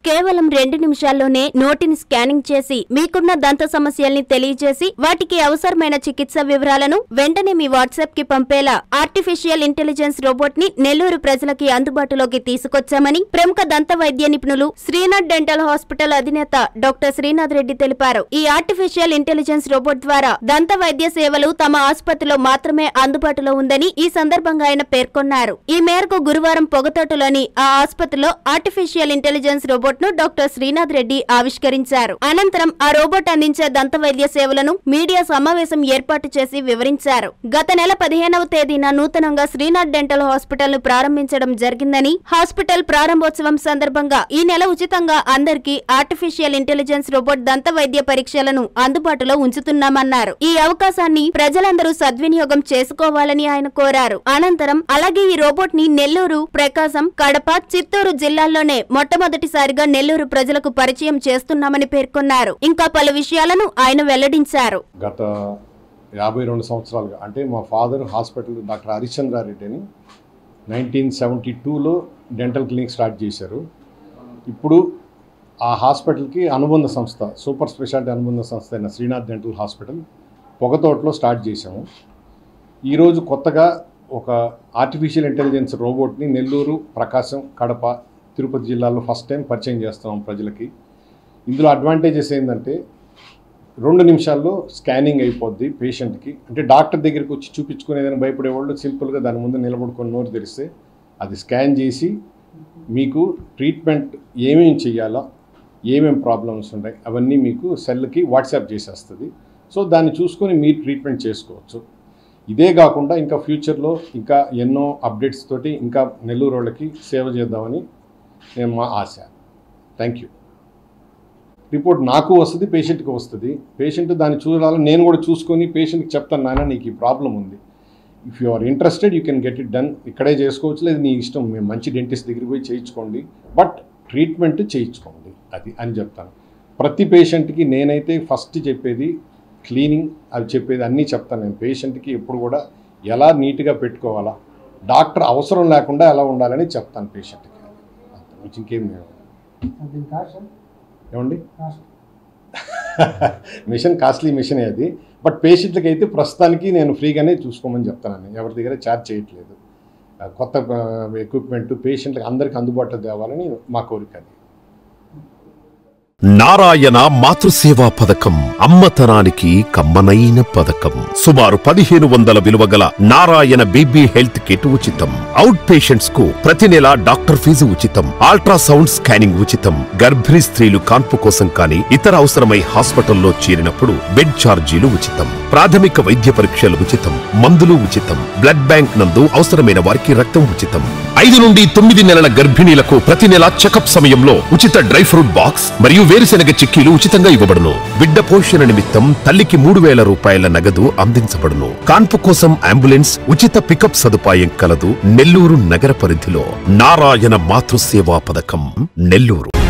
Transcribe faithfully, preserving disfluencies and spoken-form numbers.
కేవలం రెండు నిమిషాల్లోనే నోటిని స్కానింగ్ చేసి మీకున్న దంత సమస్యల్ని తెలియజేసి వాటికి అవసరమైన చికిత్స వివరాలను వెంటనే మీ వాట్సాప్ కి పంపేలా ఆర్టిఫిషియల్ ఇంటెలిజెన్స్ రోబోట్ ని నెల్లూరు ప్రజలకి అందుబాటులోకి తీసుకొచ్చామని ప్రముఖ దంత వైద్య నిపుణులు శ్రీనాథ్ డెంటల్ హాస్పిటల్ అధినేత డాక్టర్ శ్రీనాథ్ రెడ్డి తెలిపారు. ఈ ఆర్టిఫిషియల్ ఇంటెలిజెన్స్ రోబోట్ ద్వారా దంత వైద్య సేవలు తమ ఆసుపత్రిలో మాత్రమే అందుబాటులో ఉందని ఈ సందర్భంగా ఆయన పేర్కొన్నారు. ఈ మేరకు గురువారం పొగతోటలోని ఆ ఆసుపత్రిలో ఆర్టిఫిషియల్ ఇంటెలిజెన్స్ రోబోట్ ను డాక్టర్ శ్రీనాథ్ రెడ్డి ఆవిష్కరించారు. అనంతరం ఆ రోబోట్ అందించే దంత వైద్య సేవలను మీడియా సమావేశం ఏర్పాటు చేసి వివరించారు. గత నెల పదిహేనవ తేదీన నూతనంగా శ్రీనాథ్ డెంటల్ హాస్పిటల్ ను ప్రారంభించడం జరిగిందని, హాస్పిటల్ ప్రారంభోత్సవం సందర్భంగా ఈ నెల ఉచితంగా అందరికీ ఆర్టిఫిషియల్ ఇంటెలిజెన్స్ రోబోట్ దంత వైద్య పరీక్షలను అందుబాటులో ఉంచుతున్నామన్నారు. ఈ అవకాశాన్ని ప్రజలందరూ సద్వినియోగం చేసుకోవాలని ఆయన కోరారు. అనంతరం అలాగే ఈ రోబోట్ ని నెల్లూరు, ప్రకాశం, కడప, చిత్తూరు జిల్లాల్లోనే మొట్టమొదటిసారిగా నెల్లూరు ప్రజలకు పరిచయం చేస్తున్నామని పేర్కొన్నారు. ఇంకా పలు విషయాలను ఆయన వెల్లడించారు. గత యాభై రెండు సంవత్సరాలుగా అంటే మా ఫాదర్ హాస్పిటల్ డాక్టర్ హరిశ్చంద్రారెడ్డి అని నైన్టీన్ సెవెంటీ టూలో డెంటల్ క్లినిక్ స్టార్ట్ చేశారు. ఇప్పుడు ఆ హాస్పిటల్కి అనుబంధ సంస్థ, సూపర్ స్పెషాలిటీ అనుబంధ సంస్థ అయిన శ్రీనాథ్ డెంటల్ హాస్పిటల్ పొగతోటలో స్టార్ట్ చేశాము. ఈరోజు కొత్తగా ఒక ఆర్టిఫిషియల్ ఇంటెలిజెన్స్ రోబోట్ని నెల్లూరు, ప్రకాశం, కడప, తిరుపతి జిల్లాలో ఫస్ట్ టైం పరిచయం చేస్తున్నాం ప్రజలకి. ఇందులో అడ్వాంటేజెస్ ఏంటంటే రెండు నిమిషాల్లో స్కానింగ్ అయిపోద్ది పేషెంట్కి. అంటే డాక్టర్ దగ్గరికి వచ్చి చూపించుకునేదని భయపడేవాళ్ళు సింపుల్గా దాని ముందు నిలబడుకొని నోరు తెరిస్తే అది స్కాన్ చేసి మీకు ట్రీట్మెంట్ ఏమేమి చేయాలో, ఏమేమి ప్రాబ్లమ్స్ ఉన్నాయి అవన్నీ మీకు సెల్కి వాట్సాప్ చేసేస్తుంది. సో దాన్ని చూసుకొని మీరు ట్రీట్మెంట్ చేసుకోవచ్చు. ఇదే కాకుండా ఇంకా ఫ్యూచర్లో ఇంకా ఎన్నో అప్డేట్స్ తోటి ఇంకా నెల్లూరు వాళ్ళకి సేవ చేద్దామని నేను మా ఆశ. Thank you. రిపోర్ట్ నాకు వస్తుంది, పేషెంట్కి వస్తుంది. పేషెంట్ దాన్ని చూడాలి, నేను కూడా చూసుకొని పేషెంట్కి చెప్తాను, నాయన నీకు ఈ ప్రాబ్లం ఉంది, if you are interested you can get it done. ఇక్కడే చేసుకోవచ్చు, లేదు నీ ఇష్టం, మేము మంచి డెంటిస్ట్ దగ్గరికి పోయి చేయించుకోండి, బట్ ట్రీట్మెంట్ చేయించుకోండి అది అని చెప్తాను. ప్రతి పేషెంట్కి నేనైతే ఫస్ట్ చెప్పేది క్లీనింగ్, అవి చెప్పేది అన్నీ చెప్తాను. నేను పేషెంట్కి ఎప్పుడు కూడా ఎలా నీట్గా పెట్టుకోవాలా, డాక్టర్ అవసరం లేకుండా ఎలా ఉండాలని చెప్తాను పేషెంట్కి. ఇంకేం లేదు. ఏమండి మిషన్ కాస్ట్లీ మిషనే అది, బట్ పేషెంట్లకి అయితే ప్రస్తుతానికి నేను ఫ్రీగానే చూసుకోమని చెప్తాను. ఎవరి దగ్గర ఛార్జ్ చేయట్లేదు. కొత్త ఎక్విప్మెంట్ పేషెంట్లకు అందరికీ అందుబాటులో తేవాలని మా కోరిక. అది నారాయణ మాతృసేవా పథకం అమ్మతనానికి కమ్మనైన పథకం. సుమారు పదిహేను వందల విలువ గల నారాయణ బీబీ హెల్త్ కిట్ ఉచితం. అవుట్ పేషెంట్స్ కు ప్రతి నెల డాక్టర్ ఫీజు ఉచితం. అల్ట్రాసౌండ్ స్కానింగ్ ఉచితం. గర్భిణీ స్త్రీలు కాన్పు కోసం కానీ ఇతర అవసరమై హాస్పిటల్లో చేరినప్పుడు బెడ్ ఛార్జీలు ఉచితం. ప్రాథమిక వైద్య పరీక్షలు ఉచితం. మందులు ఉచితం. బ్లడ్ బ్యాంక్ నందు అవసరమైన వారికి రక్తం ఉచితం. ఐదు నుండి తొమ్మిది నెలల గర్భిణీలకు ప్రతి నెల చెకప్ సమయంలో ఉచిత డ్రై ఫ్రూట్ బాక్స్ మరియు వేరుశెనగ చిక్కీలు ఉచితంగా ఇవ్వబడును. బిడ్డ పోషణ నిమిత్తం తల్లికి మూడు వేల రూపాయల నగదు అందించబడును. కాన్పు కోసం అంబులెన్స్ ఉచిత పికప్ సదుపాయం కలదు. నెల్లూరు నగర పరిధిలో నారాయణ మాతృసేవా పథకం, నెల్లూరు.